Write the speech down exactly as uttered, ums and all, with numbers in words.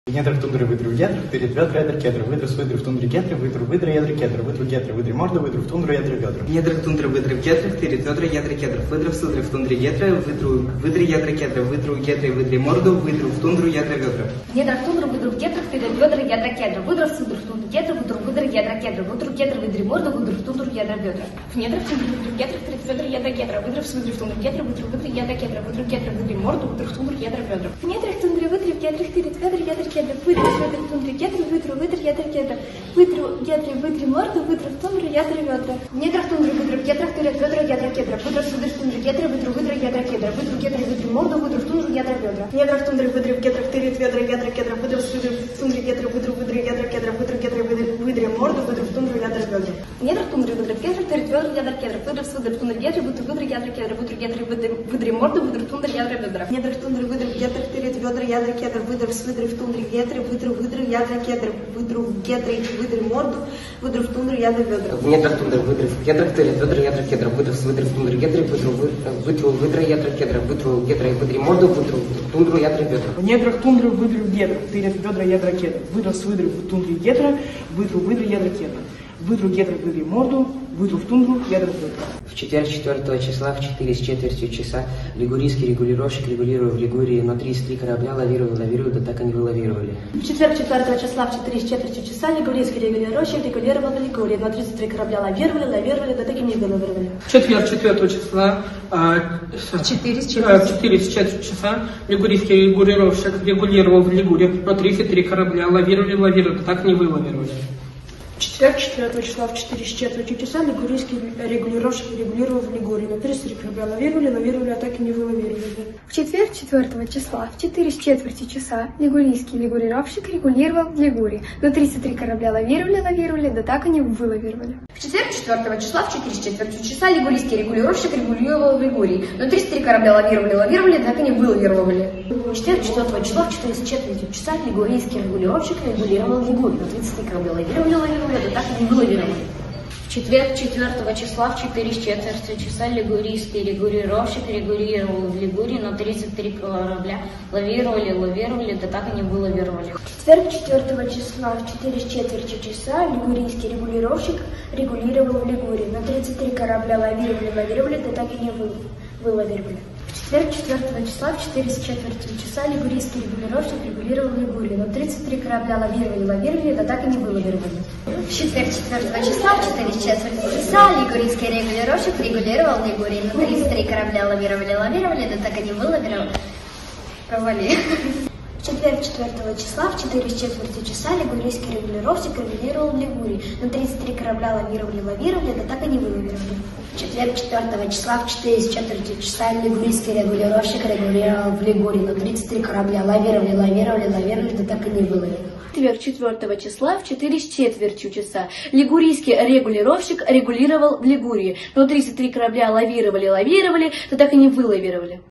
В недрах тундры выдру в ядрах, перед ведра ядра кедра, выдру с выдру в тундре гетра, выдру выдра ядра кедра, выдру гетра, выдру морду, выдру в тундру ядра ведра. В недрах тундры выдры в гетрах, перед ведра ядра кедра, выдру в судры в тундре гетра, выдру выдры ядра кедра, выдру гетра, выдру морду, выдру в тундру ядра ведра. В недрах тундры выдру в гетрах, перед ведра ядра кедра, выдру в судры в тундре гетра, выдру выдры ядра кедра, выдру гетра, выдру морду, выдру в тундру ядра ведра. В недрах тундры выдру в гетрах, перед ведра ядра кедра, выдру в судры в тундре гетра, выдру выдры ядра кедра, выдру гетра, выдру морду, выдру в тундру ядра ведра. В недрах тундры выдру в гетрах, перед ведра ядра кедра, выдру в судры в тундре гетра, выдру выдры ядра кедра, выдру гетра, выдру морду, выдру в тундру ядра ведра. В недрах тундры выдру в гетрах, перед ведра ядра кедра, выдру в судры в тундре гетра, выдру выдры ядра кедра, выдру гетра, выдру морду, выдру в тундру ядра ведра. В недрах тундры выдру в гетрах, перед ведра ядра кедра, выдру в судры в тундре гетра, выдру выдры ядра кедра, выдру гетра, выдру морду, выдру в тундру ядра ведра. В недрах тундры выдру в гетрах, перед ведра ядра кедра, выдру в судры в тундре гетра, выдру выдры ядра кедра, выдру гетра, выдру морду, выдру в тундру ядра ведра. В недрах тундры выдру в гетрах, перед ведра ядра кедра, выдру в судры в тундре гетра, выдру выдры ядра кедра, выдру гетра, выдру морду, выдру в тундру ядра ведра. В недрах тундры выдры в гетрах, перед ведра ядра кедра, выдру в судры в тундре гетра, выдру выдру выдры ядра кедра, выдру гетра, выдру морду, выдру в тундру ядра ведра. В недрах тундры выдру в гетрах, перед ведра ядра кедра, выдру с выдры в тундре гетра, выдру выдры ядра кедра, выдру гетра, выдру морду, выдру в тундру ядра ведра. В четверг четвертого числа в четыре с четвертью часа лигурийский регулировщик регулировал в Лигурии на тридцать три корабля, лавировал, лавировал, да так и не вылавировали. В четверг четвертого числа в четыре с четвертью часа лигурийский регулировщик регулировал в Лигурии, на тридцать три корабля лавировали, лавировали, да так и не вылавировали. В четверг четвертого числа В четыре с четвертью часа лигурийский регулировщик регулировал в Лигурии на тридцать три корабля, лавировали, лавировали, да так и не вылавировали. В четверг четвертого числа в четыре с четвертью часа лигурийский регулировщик регулировал в Лигурии. На тридцать три корабля лавировали, лавировали, а так и не вылавировали. В четверг четвертого числа в четыре с четвертью часа лигурийский регулировщик регулировал в Лигурии. На тридцать три корабля лавировали, лавировали, да так и не вылавировали. В четверг четвертого числа в четыре с четвертью часа лигурийский регулировщик регулировал в Лигурии, но тридцать три корабля лавировали, лавировали, да так и не вылавировали. В четверг четвертого числа в четыре с четвертью часа лигурийский регулировщик регулировал в Лигурии, на тридцать три корабля лавировали, лавировали, да так и не вылавировали. В четверг четвертого числа в четыре с четвертью часа лигурийский регулировщик регулировал в Лигурии, но тридцать три корабля лавировали, лавировали, да так и не вылавировали. В четверг четвертого числа в четыре с четвертью часа лигурийский регулировщик регулировал в Лигурии, на тридцать три корабля лавировали, лавировали, да так и не вылавировали. В четверг четвертого числа в четыре с четвертью часа лигурийский регулировщик регулировал в Лигурии, но тридцать три корабля лавировали, лавировали, да так и не вылавировали. В четверг четвертого числа в четыре с четвертью часа лигурийский регулировщик регулировал в Лигурии, но тридцать три корабля лавировали, лавировали, да так и не вылавировали. Провали. В четверг четвертого числа в четыре с четвертью часа лигурийский регулировщик регулировал в Лигурии, но тридцать три корабля лавировали, лавировали, да так и не вылавировали. В четверг четвертого числа в четыре с четвертью часа лигурийский регулировщик регулировал в Лигурии, но тридцать три корабля лавировали, лавировали, лавировали, да так и не вылавировали. В четверг четвертого числа в четыре с четвертью часа лигурийский регулировщик регулировал в Лигурии, но тридцать три корабля лавировали, лавировали, да так и не вылавировали.